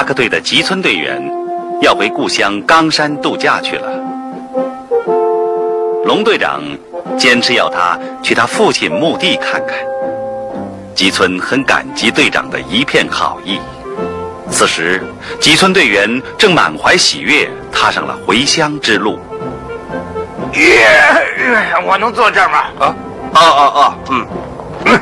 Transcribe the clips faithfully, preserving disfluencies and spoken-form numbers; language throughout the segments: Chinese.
塔克队的吉村队员要回故乡冈山度假去了。龙队长坚持要他去他父亲墓地看看。吉村很感激队长的一片好意。此时，吉村队员正满怀喜悦，踏上了回乡之路。 耶、yeah, 我能坐这儿吗？ 啊，啊啊啊，嗯，嗯。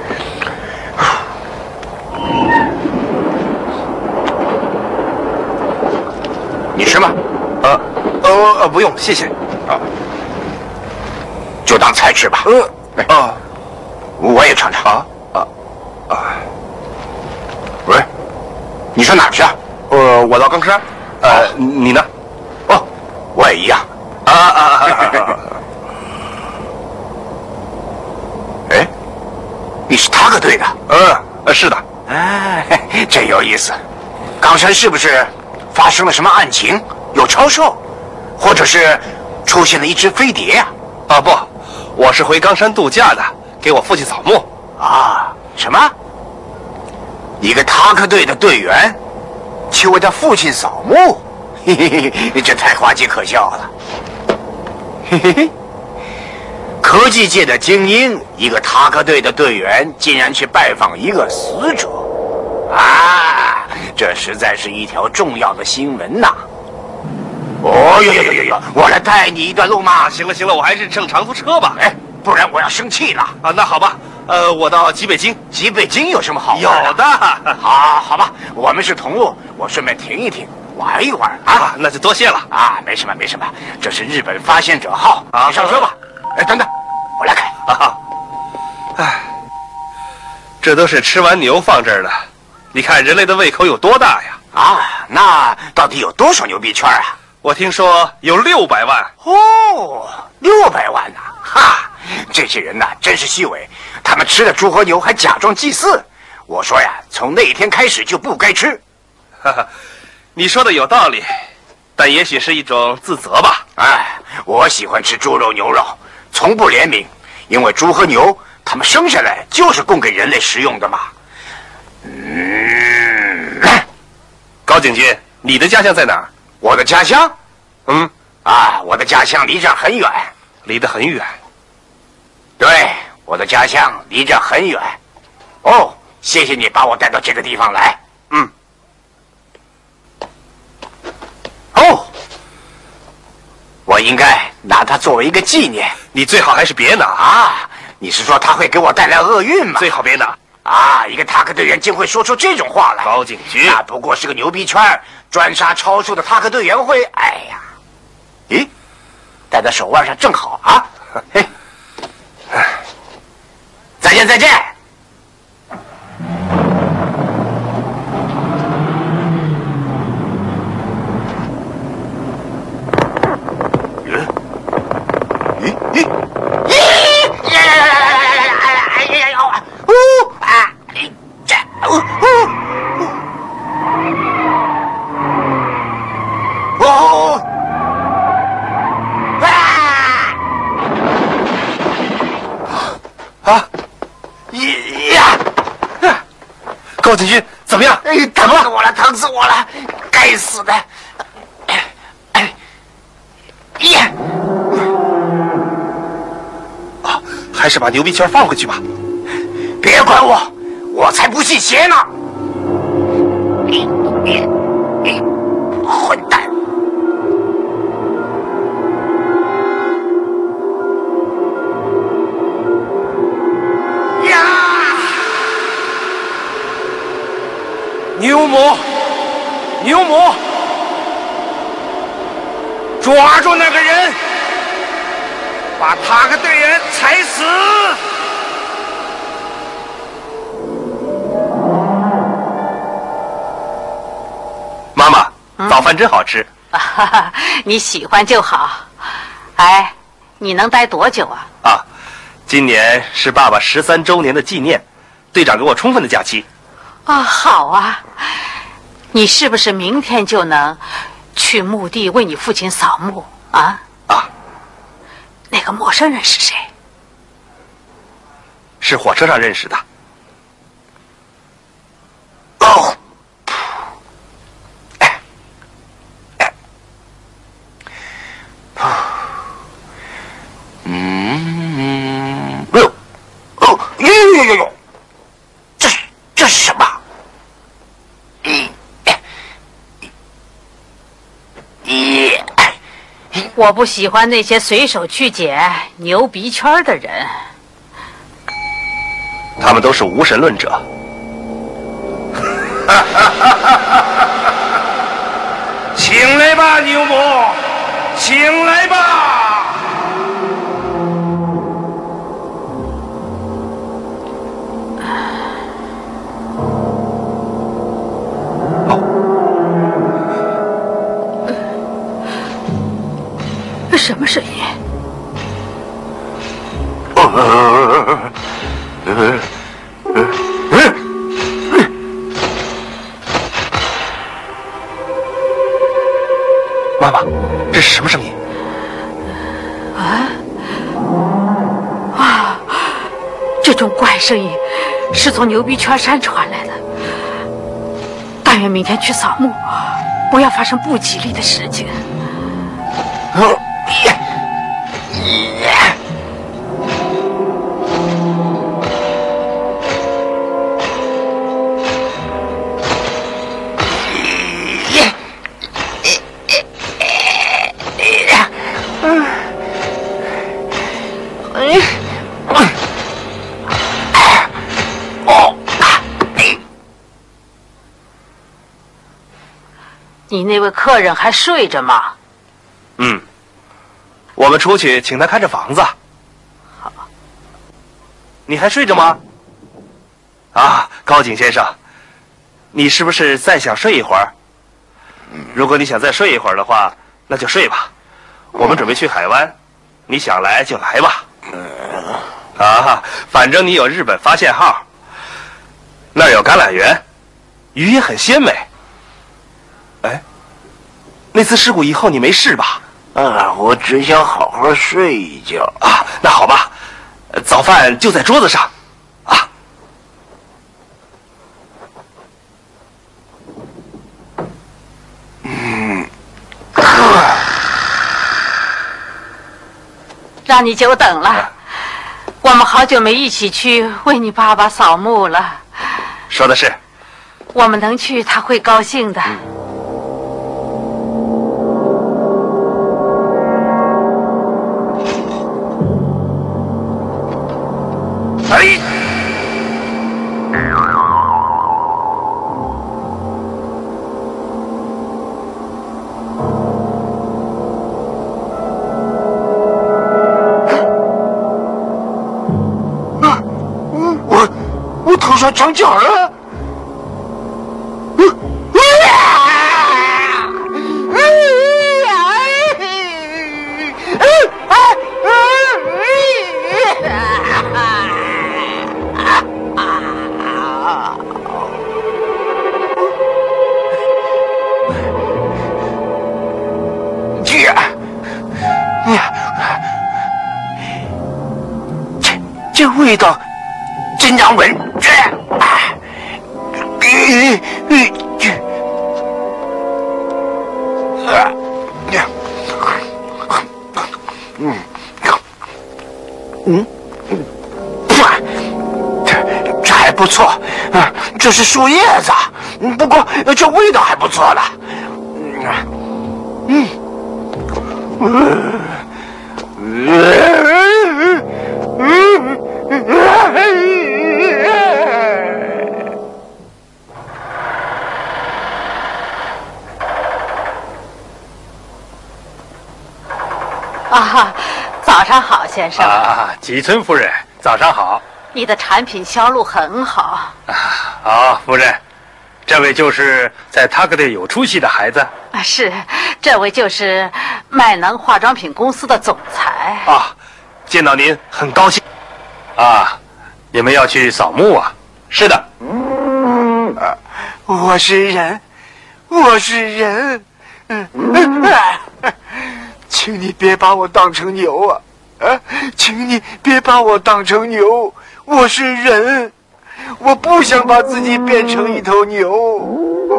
你吃吗？ 呃，呃呃，不用，谢谢。 啊，就当菜吃吧。 呃，啊， 我也尝尝。 啊啊啊！ 喂，你上哪儿去啊？ 呃，我到冈山。呃， 哦、 你呢？ 哦，我也一样。 啊啊啊！啊哎，你是塔克队的？ 嗯，呃，是的。 哎，真有意思。冈山是不是发生了什么案情？有超兽，或者是出现了一只飞碟呀、 啊？啊不，我是回冈山度假的，给我父亲扫墓。 啊？什么？一个塔克队的队员去为他父亲扫墓？嘿嘿嘿，这太滑稽可笑了。嘿嘿嘿。科技界的精英，一个塔克队的队员竟然去拜访一个死者，啊，这实在是一条重要的新闻呐！哦呦呦呦呦呦，我来带你一段路嘛！ 行了行了，我还是乘长途车吧。 哎，不然我要生气了。 啊，那好吧，呃，我到吉北京。 吉北京有什么好玩的？有的。 好，好吧，我们是同路，我顺便停一停，玩一玩啊。 啊，那就多谢了。 啊，没什么没什么，这是日本发现者号。啊，你上车吧。哎，等等。我来开。 啊，哎，这都是吃完牛放这儿的，你看人类的胃口有多大呀？ 啊，那到底有多少牛币圈啊？ 我听说有六百万。 哦，六百万呐、啊！哈，这些人呐、啊，真是虚伪，他们吃了猪和牛还假装祭祀。我说呀，从那一天开始就不该吃。 哈哈，你说的有道理，但也许是一种自责吧。 哎，我喜欢吃猪肉牛肉。从不怜悯，因为猪和牛，它们生下来就是供给人类食用的嘛。嗯， 高景军，你的家乡在哪儿？ 我的家乡？ 嗯， 啊，我的家乡离这儿很远， 离得很远。 对，我的家乡离这儿很远。哦，谢谢你把我带到这个地方来。 嗯。 哦。我应该拿它作为一个纪念。 你最好还是别拿啊！你是说它会给我带来厄运吗？ 最好别拿啊！一个塔克队员竟会说出这种话来。 高景军， 那不过是个牛逼圈，专杀超兽的塔克队员会。哎呀，咦，戴在手腕上正好啊！嘿，再见再见。 高景军怎么样？ 哎，疼死我了，疼死我了！该死的！哎哎呀！ 啊，还是把牛逼圈放回去吧。 别管我，我才不信邪呢！你你你，混蛋！ 牛魔，牛魔，抓住那个人，把塔克队员踩死！妈妈，嗯、早饭真好吃。 啊，你喜欢就好。哎，你能待多久啊？ 啊，今年是爸爸十三周年的纪念，队长给我充分的假期。 啊，好啊！你是不是明天就能去墓地为你父亲扫墓啊？ 啊， 那个陌生人是谁？ 是火车上认识的。 哦， 我不喜欢那些随手去捡牛鼻圈的人。 他们都是无神论者。 醒来吧，牛母，醒来吧！ 哦，什么声音？ 妈妈，这是什么声音？ 啊啊！这种怪声音是从牛鼻圈山传来的。但愿明天去扫墓，不要发生不吉利的事情。你那位客人还睡着吗？ 嗯，我们出去请他看着房子。 好， 你还睡着吗？啊，高井先生，你是不是再想睡一会儿？如果你想再睡一会儿的话，那就睡吧。我们准备去海湾，你想来就来吧。啊，反正你有日本发现号，那儿有橄榄园，鱼也很鲜美。哎，那次事故以后你没事吧？ 啊，我只想好好睡一觉啊。那好吧，早饭就在桌子上，啊。 嗯， 让你久等了。啊，我们好久没一起去为你爸爸扫墓了。 说的是。 我们能去，他会高兴的。嗯， 哎！啊！我我头上长角了！这味道真难闻！这，嗯，嗯，这这还不错，啊，这是树叶子，不过这味道还不错了，嗯，嗯。 啊，早上好，先生。 啊，吉村夫人，早上好。 你的产品销路很好。 啊，好，夫人，这位就是在塔克队有出息的孩子。 啊，是，这位就是麦能化妆品公司的总裁。 啊，见到您很高兴。 啊，你们要去扫墓啊？ 是的。 嗯，我是人，我是人。嗯，请你别把我当成牛啊！啊，请你别把我当成牛，我是人，我不想把自己变成一头牛。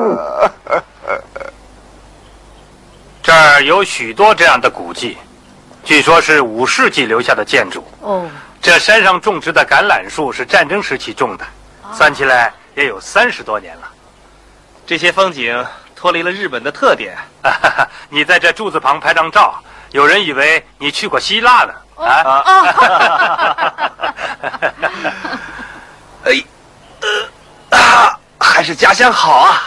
这儿有许多这样的古迹，据说是五世纪留下的建筑。 哦， 这山上种植的橄榄树是战争时期种的，算起来也有三十多年了。 这些风景脱离了日本的特点。 你在这柱子旁拍张照， 有人以为你去过希腊呢。啊！ 哎，呃啊，还是家乡好啊！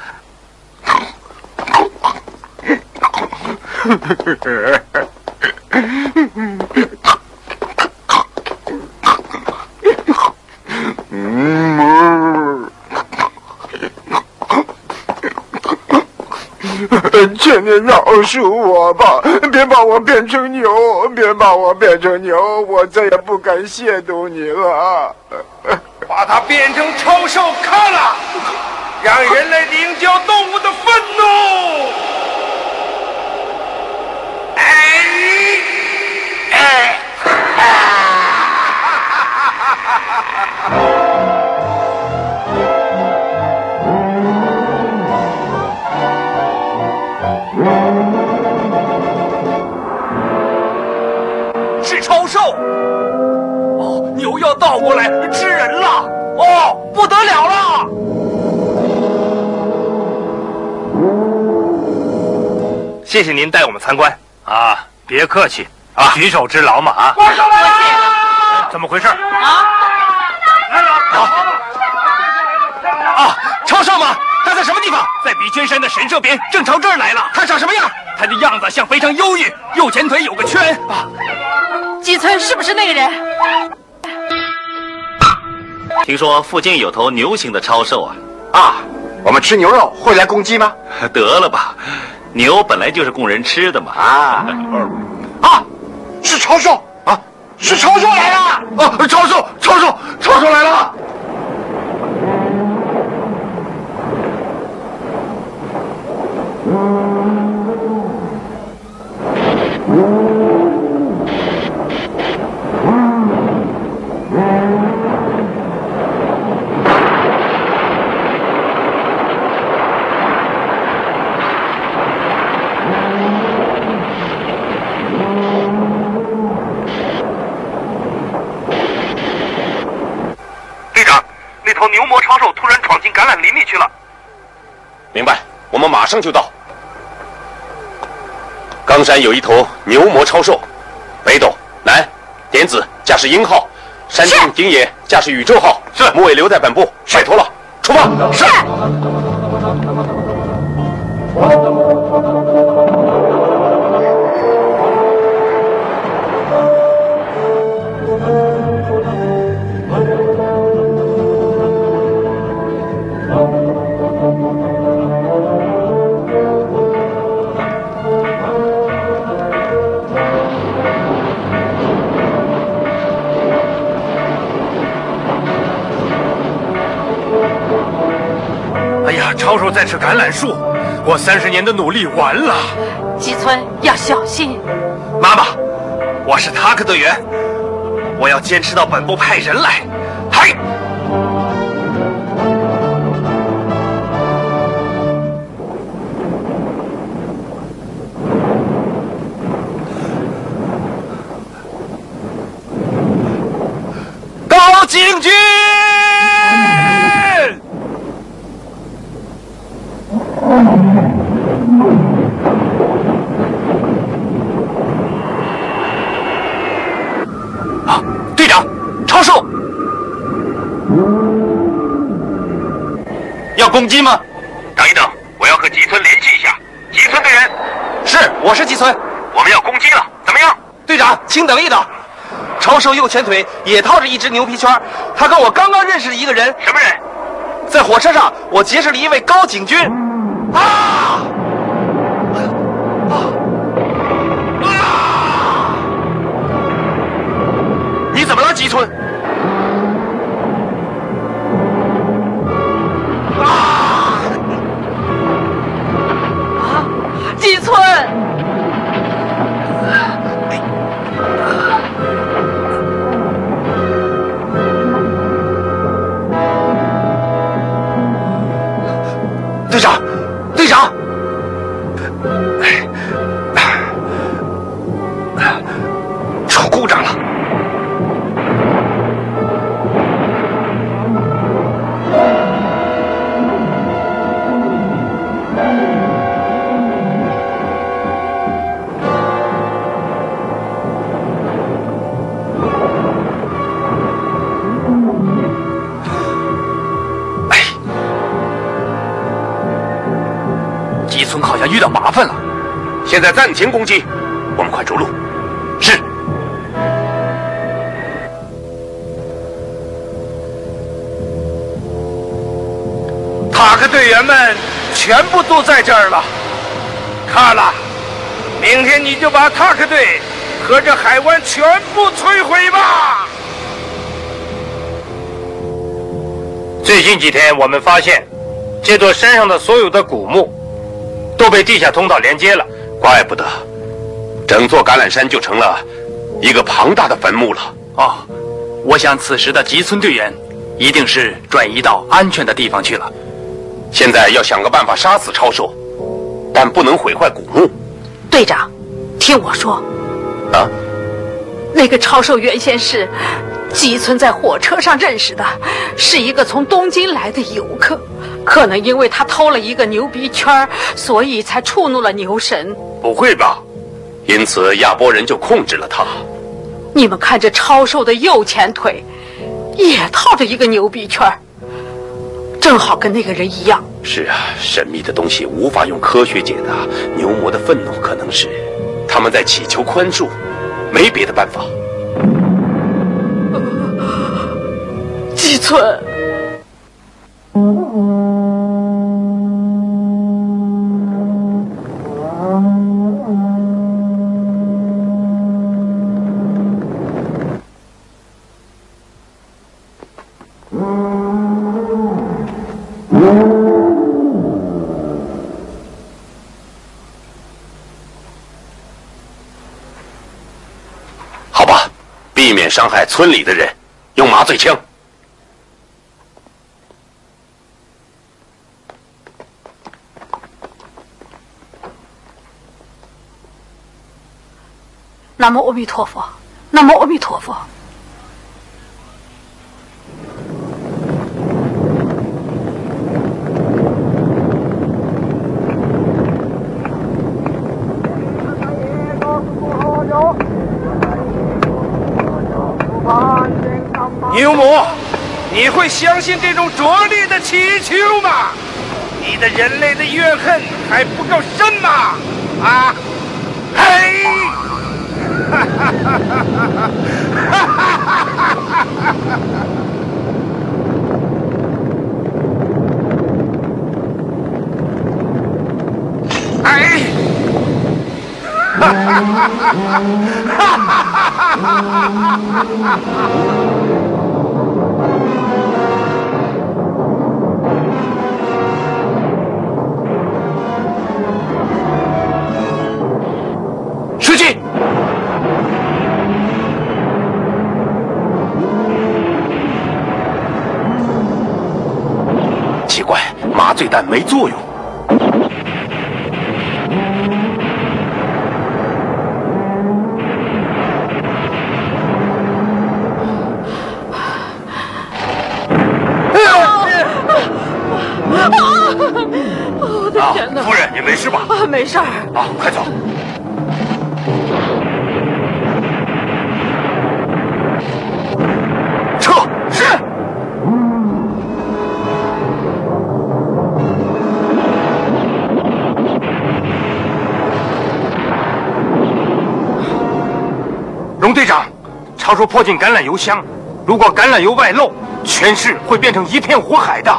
请你饶恕我吧，别把我变成牛，别把我变成牛，我再也不敢亵渎你了。 把它变成超兽卡拉，让人类领教动物的愤怒。哎哎是超兽！哦，牛要倒过来吃人了！哦，不得了了！谢谢您带我们参观啊，别客气啊！举手之劳嘛啊！ 怪兽来了！ 怎么回事？ 啊！啊！超兽吗？他在什么地方？在鼻圈山的神社边，正朝这儿来了。他长什么样？他的样子像非常忧郁，右前腿有个圈啊。 吉村是不是那个人？ 听说附近有头牛形的超兽啊！ 啊，我们吃牛肉会来攻击吗？ 得了吧，牛本来就是供人吃的嘛！ 啊啊，是超兽啊！是超兽来了！啊，超兽，超兽，超兽来了！ 队长，那头牛魔超兽突然闯进橄榄林里去了。 明白，我们马上就到。冈山有一头牛魔超兽，北斗、南、点子驾驶鹰号，山顶、顶野驾驶宇宙号，是木尾留在本部，拜托了，出发。 是。 超兽在吃橄榄树，我三十年的努力完了。 吉村要小心。 妈妈，我是塔克队员，我要坚持到本部派人来。嗨！高警军！啊，队长，超兽要攻击吗？ 等一等，我要和吉村联系一下。吉村队员， 是，我是吉村。 我们要攻击了，怎么样？ 队长，请等一等。超兽右前腿也套着一只牛皮圈，他跟我刚刚认识的一个人。 什么人？ 在火车上，我结识了一位高警军。啊！啊！啊！你怎么了，吉村？啊！ 啊，吉村！ 队长，队长，出故障了。 村好像遇到麻烦了。 现在暂停攻击，我们快着陆。 是。 塔克队员们全部都在这儿了。卡拉，明天你就把塔克队和这海湾全部摧毁吧。 最近几天，我们发现这座山上的所有的古墓都被地下通道连接了。 怪不得，整座橄榄山就成了一个庞大的坟墓了。 哦，我想此时的吉村队员一定是转移到安全的地方去了。 现在要想个办法杀死超兽，但不能毁坏古墓。 队长，听我说， 啊， 那个超兽原先是吉村在火车上认识的，是一个从东京来的游客，可能因为他偷了一个牛鼻圈，所以才触怒了牛神。 不会吧？因此亚波人就控制了他。 你们看这超兽的右前腿也套着一个牛鼻圈，正好跟那个人一样。 是啊，神秘的东西无法用科学解答。牛魔的愤怒可能是他们在祈求宽恕，没别的办法。 吉村， 好吧，避免伤害村里的人，用麻醉枪。 南无阿弥陀佛，南无阿弥陀佛。 牛魔，你会相信这种拙劣的祈求吗？你的人类的怨恨还不够深吗？啊！嘿！哈哈哈哈哈！哈哈哈哈哈！哎！哈哈哈哈哈！哈哈哈哈哈！ 书记， 奇怪，麻醉弹没作用。 我的天哪！ 夫人，你没事吧？ 啊，没事儿。 啊，快走。 撤！是。 荣队长，超兽迫近橄榄油箱，如果橄榄油外漏，全市会变成一片火海的。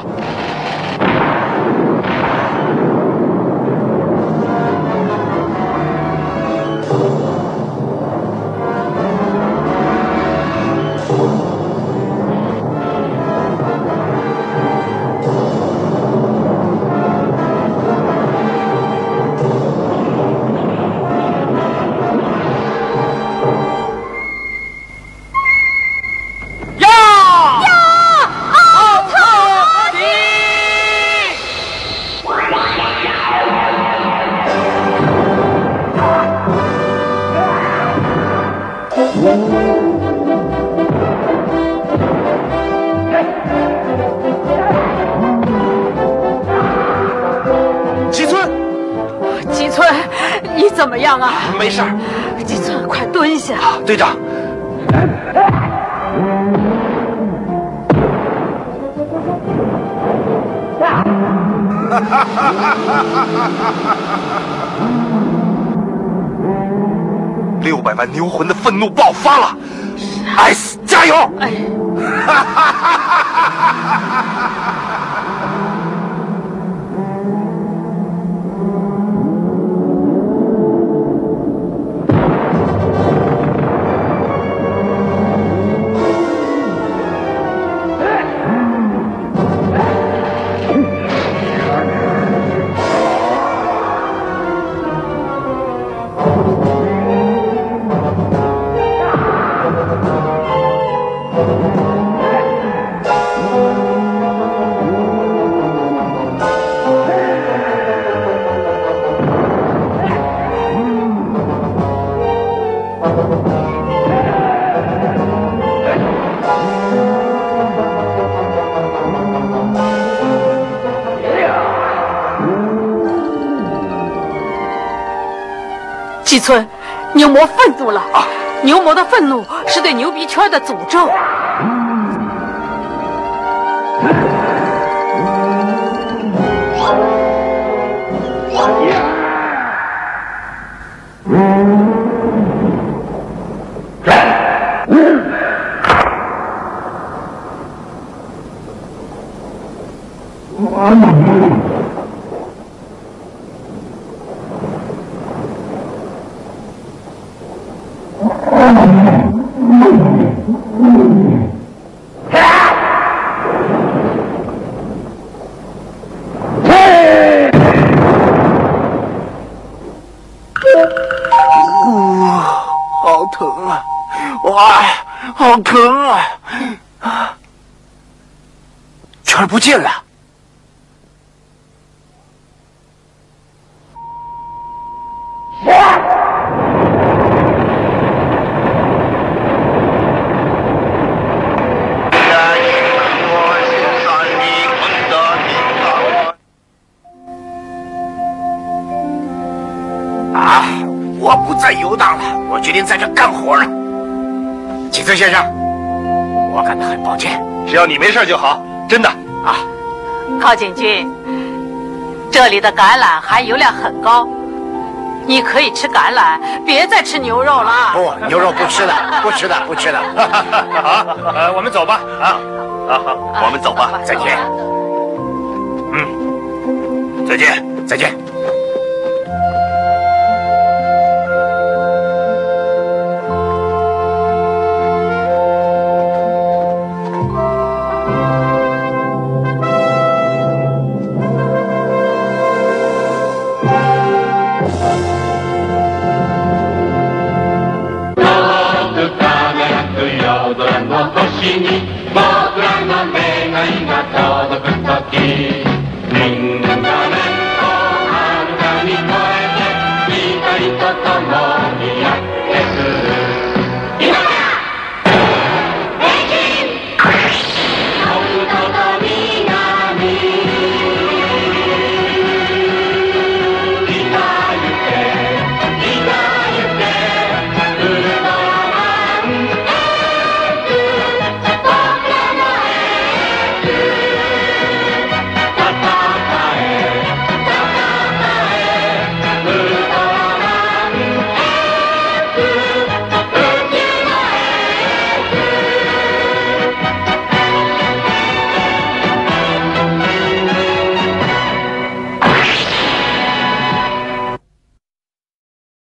吉村， 吉村，你怎么样啊？ 没事儿。 吉村，快蹲下。 队长。 六百万牛魂的愤怒爆发了，艾斯加油！哎， 季村，牛魔愤怒了。啊、牛魔的愤怒是对牛鼻圈的诅咒。 好疼啊！哇，好疼啊！啊，圈不见了。啊！我不再游荡了，我决定在这干活了。季村先生，我感到很抱歉。 只要你没事就好，真的啊。 高景君，这里的橄榄含油量很高，你可以吃橄榄，别再吃牛肉了。 不，牛肉不吃了，不吃了，不吃了。 好，呃，我们走吧。啊， 啊好，我们走吧。 再见。 嗯，再见， 再见。 僕らの願いが届くとき